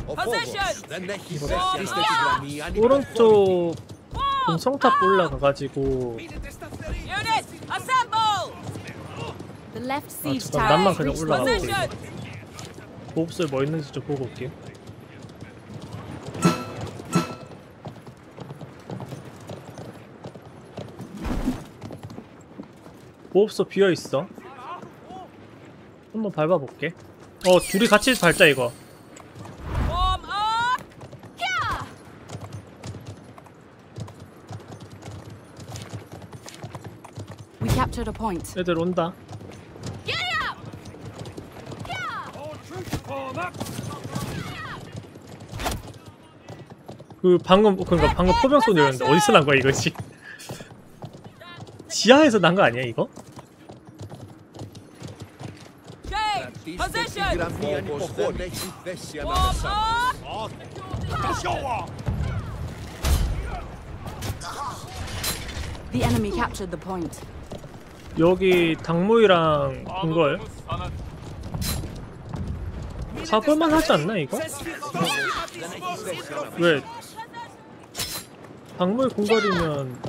오른쪽 공성탑 올라가가지고 잠깐 난만 그냥 올라가볼게. 보급소에 뭐 있는지 좀 보고 올게요. 보급소 비어있어. 한번 밟아볼게. 둘이 같이 밟자 이거. 애들 온다. 방금 포병 쏘는 였는데 어디서 난 거야 이거? 지하에서 난 거 아니야 이거? The enemy captured the point. 여기 당무이랑 궁궐 가볼만 하지 않나 이거? 왜? 당무이 궁궐이면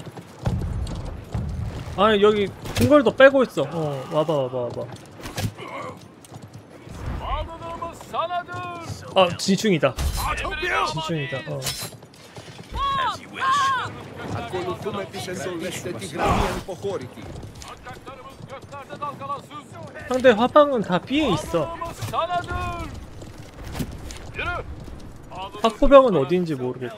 여기 궁궐도 빼고 있어. 와봐. 진충이다. 상대 화방은 다 B에 있어. 학포병은 어디인지 모르겠다.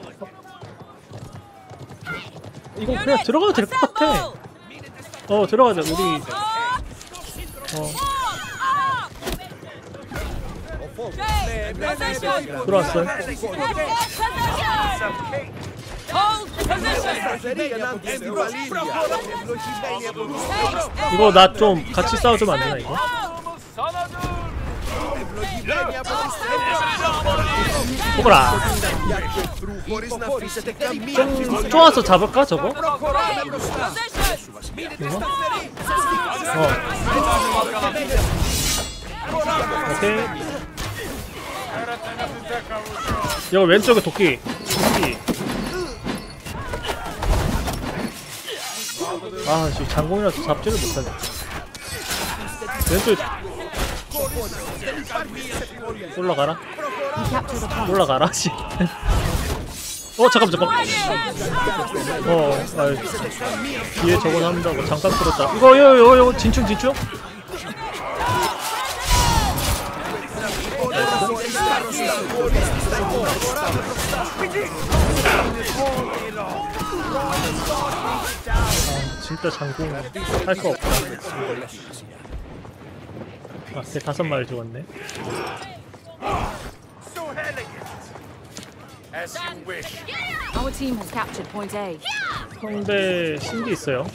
이거 그냥 들어가도 될 것 같아. 들어가자. 우리 들어왔어요. 이거 나 좀 같이 싸워주면 안 되나 이거? 보거라. 좀 쪼아서 잡을까 저거? 오케이. 여기 왼쪽에 도끼. 지금 장공이라서 잡지를 못하네. 왼쪽 올라가라. 씨. 잠깐만. 뒤에 저건 한다고 잠깐 들었다. 이거 진충. 진짜 장공 할 거 없다. 걔 5마리 죽었네. Our team has captured point A. 상대 신기 있어요.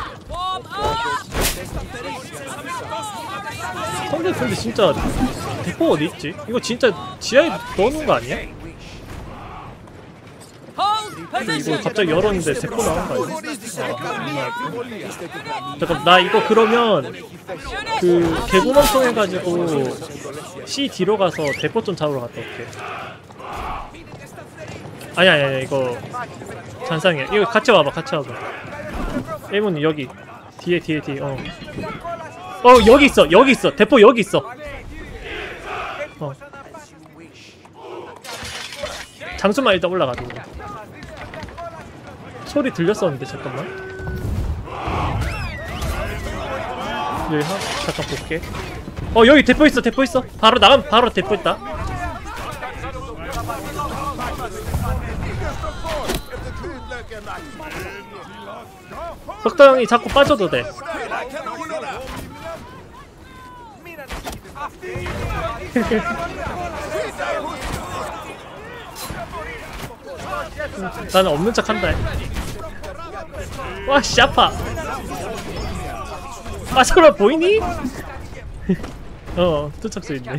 근데 진짜 대포 어디 있지? 이거 진짜 지하에 넣어놓은 거 아니야? 이거 갑자기 열었는데 대포 나온 거 아니야? 잠깐 나 이거 그러면 개구멍 통해가지고 C 뒤로 가서 대포 좀 잡으러 갔다 올게. 아니야 이거 잔상이야. 이거 같이 와봐. 에이몬 여기 뒤에 여기 있어 대포 여기 있어. 장수만 일단 올라가자. 소리 들렸었는데 잠깐만. 여기 잠깐 볼게. 여기 대포 있어. 바로 나가면 바로 대포 있다. 석다 형이 자꾸 빠져도 돼. 나는 없는 척 한다. 와, 씨, 아파. 설마 보이니? 투척수 있네.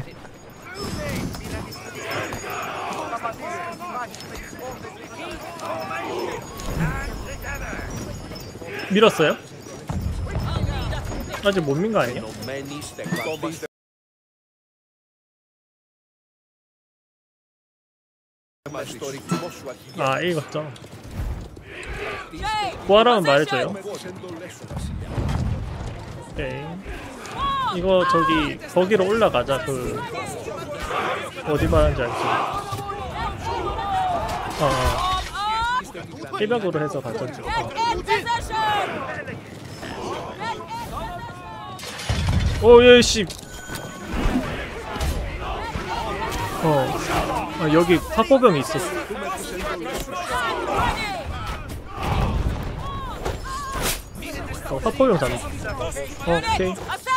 밀었어요? 아직 못 민 거 아니야? 아 A 거점. 구하라면 말해줘요. 오케이. 이거 저기 거기로 올라가자. 그 어디 말하는지 알지? 해벽으로 해서 가자. 오예 씨. 여기 파포병이 있었어. 파포병 잡는. 오케이.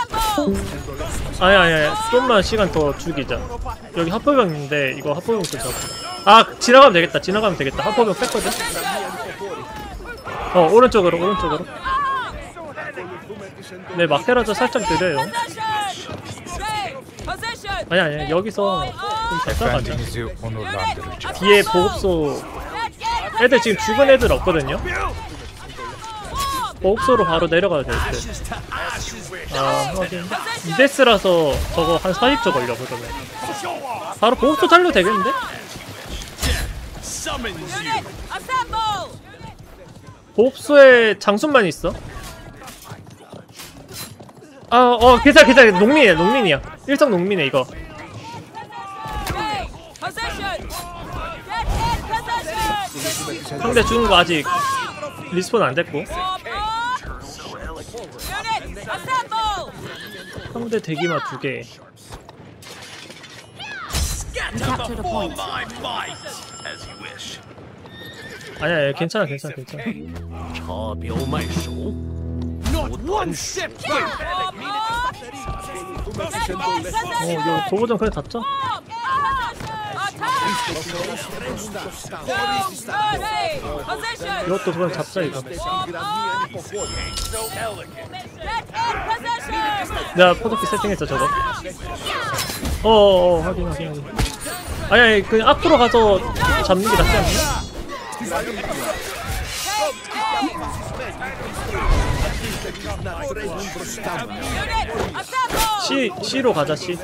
아니야. 좀만 시간 더 죽이자. 여기 파포병 있는데 이거 파포병 좀 잡아. 아 지나가면 되겠다. 파포병 뺐거든. 오른쪽으로. 네 마케라도 살짝 느려요. 아니야 여기서 좀 잘 싸가자. 뒤에 보급소 애들 지금 죽은 애들 없거든요. 보급소로 바로 내려가야 될 듯. 아 확인. 2데스라서 저거 한 40초 걸려. 그러면 바로 보급소 달려도 되겠는데? 보급소에 장순만 있어. 괜찮아. 농민이야. 일성 농민이야 이거. 상대 죽은 거 아직 리스폰 안 됐고. 상대 대기마 2개. We captured a point. 아니야 괜찮아. 이거 도보전 그냥 닫자. 이것도 그냥 잡자 이거. 내가 포토키 세팅했어 저거. 확인. 아니 그냥 앞으로 가서 잡는 게 낫지 않나? C로 가자. C.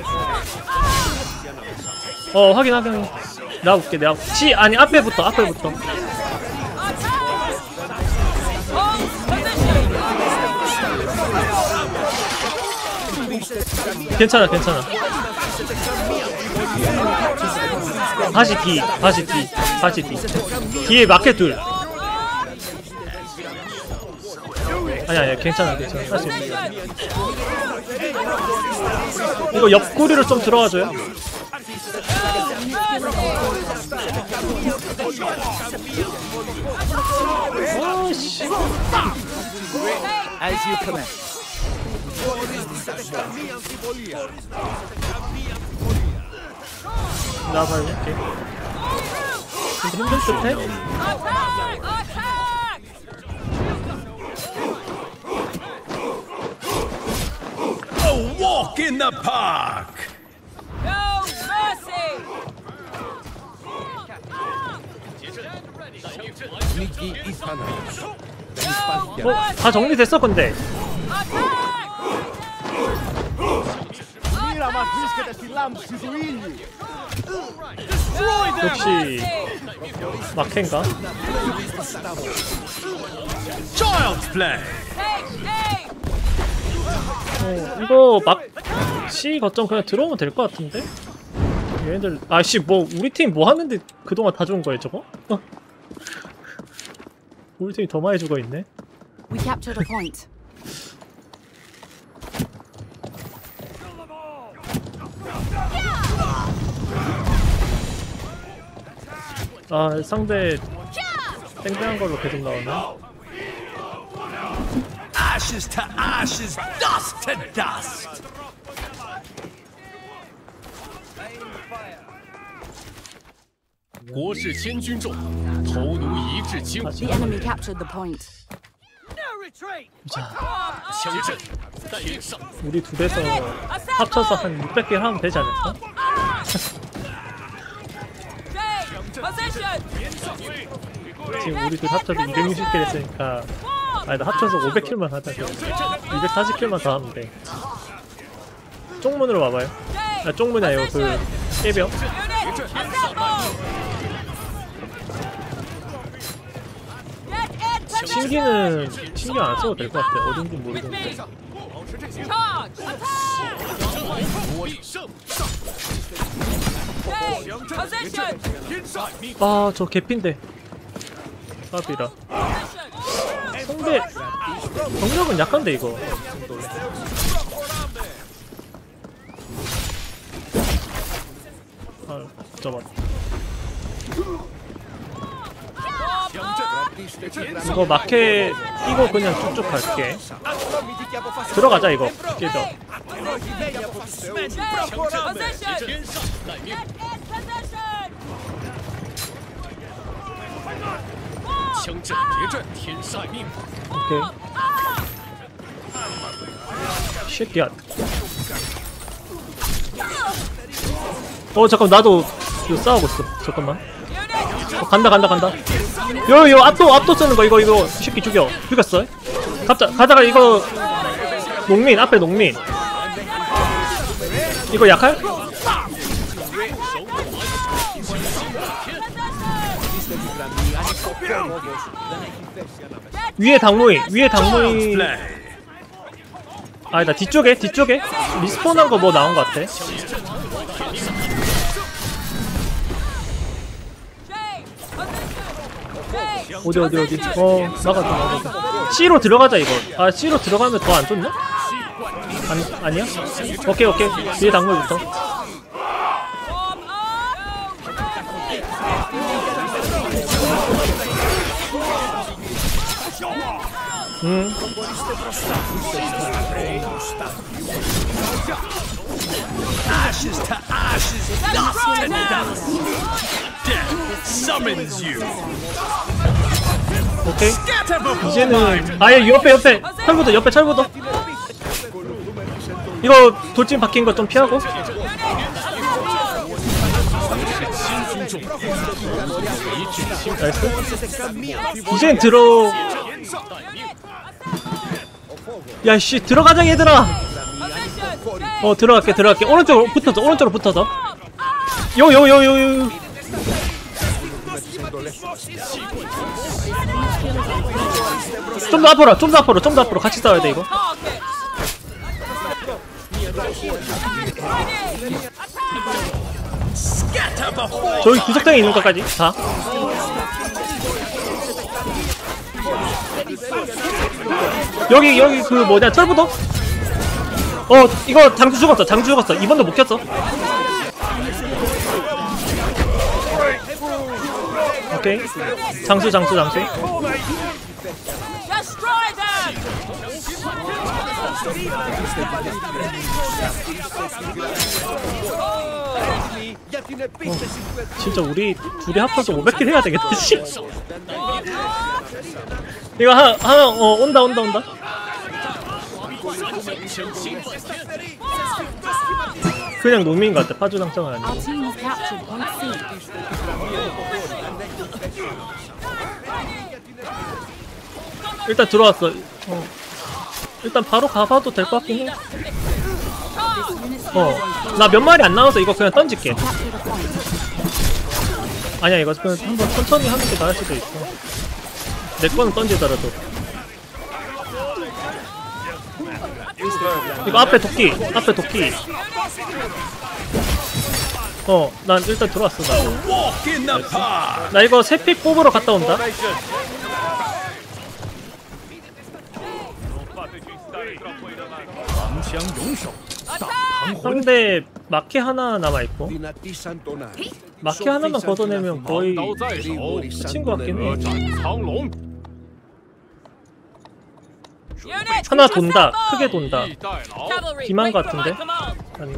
확인. 내가 볼게. C 아니 앞에부터. 괜찮아. 다시 D. 뒤에 마켓 둘. 아니야 괜찮아. 다시. 이거 옆구리로 좀 들어가줘요. 아씨. As you command. 나 봐줄게. 근데 힘들 듯해? A walk in the park. No mercy. 다 정리됐어 근데. 역시 마켄가? Child's play. 이거 C 거점 그냥 들어오면 될 것 같은데? 얘네들 아씨 뭐 우리 팀 뭐 하는데 그동안 다 죽은 거야 저거? 우리 팀이 더 많이 죽어 있네. We captured a point. 상대 땡땡한 걸로 계속 나오네. Ashes to ashes, dust to dust. The enemy captured the point. 자, 우리 둘에서 합쳐서 한 600개 하면 되지 않을까? 지금 우리 둘 합쳐서 260개 했으니까 아니다 합쳐서 500킬만 하자. 240킬만 더 하면 돼. 쪽문으로 와봐요. 쪽문이 아니고 그 깨벽. 신기는 신경 안 써도 될 것 같아. 어딘지 모르겠는데. Charge! Attack! Hey! Position! 아, 저 개핀데. 깝이라. 상대 경력은 약한데 이거. 아, 잠깐만. 이거 마켓 이거 그냥 쭉쭉 갈게. 들어가자 이거. 깨져. 오케이. 쉣야. 잠깐 나도 이거 싸우고 있어. 잠깐만. 간다. 요 압도 쓰는 거 이거 쉽게 죽였어. 가다가 이거 농민 앞에 농민. 이거 약할? 위에 당무이 아니다 뒤쪽에 리스폰한 거 뭐 나온 거 같아. 어디 나가자. C로 들어가자 이거. 아 C로 들어가면 더 안 좋나? 아니야? 오케이 위에 당무이부터. Ashes to ashes, dust to dust. Death summons you. 오케이. Scatter before 이제는 아예 옆에 철부터. 이거 돌진 박힌 거 좀 피하고. 나이스. 이젠 야씨 들어가자 얘들아. 들어갈게. 오른쪽으로 붙어서. 요. 좀 더 앞으로 같이 싸워야 돼 이거. 저기 구석탱이 있는 것까지 다. 여기 그 뭐냐 철부터. 이거 장주 죽었어. 이번도 못 켰어. 오케이. 장수. 진짜 우리 둘이 합쳐서 500킬 해야 되겠다. 씨. 이거 하나 온다. 그냥 농민인 것 같아. 파주당장은 아니고. Our team has captured point C. 일단 들어왔어. 일단 바로 가봐도 될 것 같긴 해. 나 몇 마리 안 나와서 이거 그냥 던질게. 아니야 이거 그냥 한번 천천히 하는 게 나을 수도 있어. 내 거는 던지더라도. 이거 앞에 도끼. 난 일단 들어왔어. 나 이거 새픽 뽑으러 갔다 온다. 상대 마케 하나 남아있고 마케 하나만 걷어내면 거의 끝인 것 같긴 해. 하나 돈다. 크게 돈다. 기만 같은데? 아니.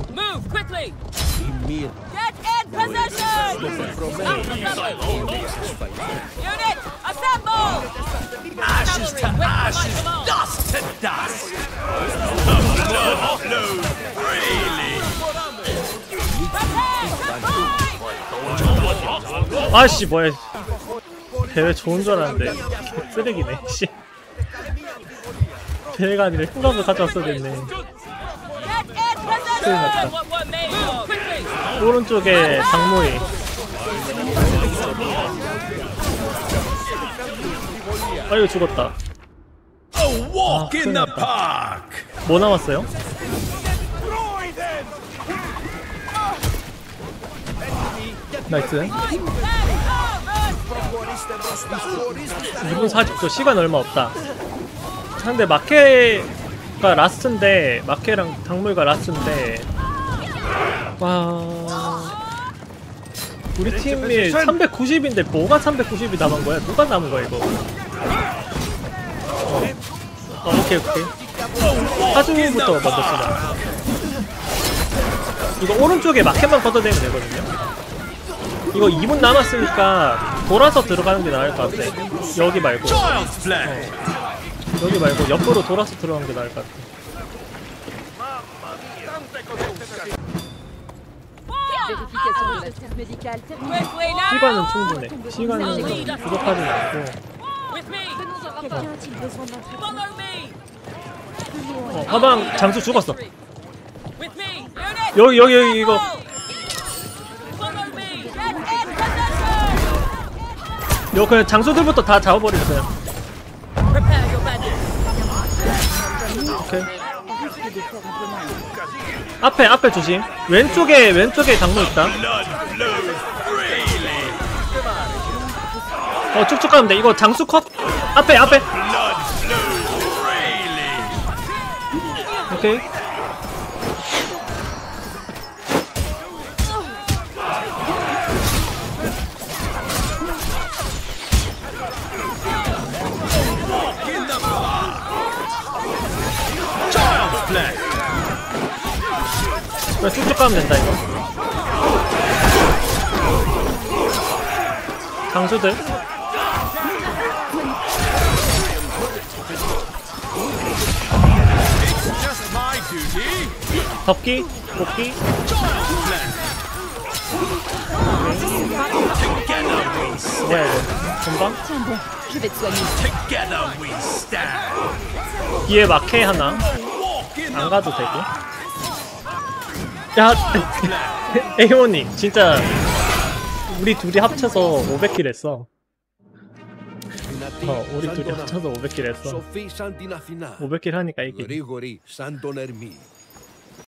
ashes to ashes, dust to dust. The blood flows freely. 아씨 뭐야. 대회 좋은 줄 알았는데 쓰레기네. 씨. 대회가 아니라 흑감을 가져왔어야 됐네. 큰일 났다. 오른쪽에 장모이. 아이고 죽었다. A walk in the 큰일 park. 뭐 남았어요? 나이스. 2분 40초 시간 얼마 없다. 상대 마케가 라스트인데 마케랑 당물과 라스트인데 와 우리 팀이 390인데 뭐가 390이 남은 거야? 누가 남은 거야 이거? 오케이 하중부터 먼저 쓰자. 이거 오른쪽에 마켓만 걷어내면 되거든요. 이거 2분 남았으니까 돌아서 들어가는 게 나을 것 같아. 여기 말고 Child's play. 여기 말고 옆으로 돌아서 들어가는 게 나을 것 같아. Vérification de la carte médicale terminée. 시간은 충분해. 시간은 부족하진 않고. Quelqu'un a-t-il besoin d'un traitement? 화방 장수 죽었어. 여기 이거. 이거 그냥 장수들부터 다 잡아버리면 그냥. 오케이. 앞에 조심. 왼쪽에 당무 있다. 쭉쭉 가면 돼. 이거 장수 컷. 앞에. 오케이. 그냥 쭉쭉 가면 된다 이거. 장수들. Just my duty. 덮기, 뽑기. 뭐야 이거? 금방? Tiens bon, je vais te soigner. Together we stand. 뒤에 마케 하나. Walk in 안 가도 되고. 야, 에이모님 진짜 우리 둘이 합쳐서 500킬 했어. 우리 둘이 합쳐서 500킬 했어. 500킬 하니까 이게. Γρήγορη σαν τον Ερμή.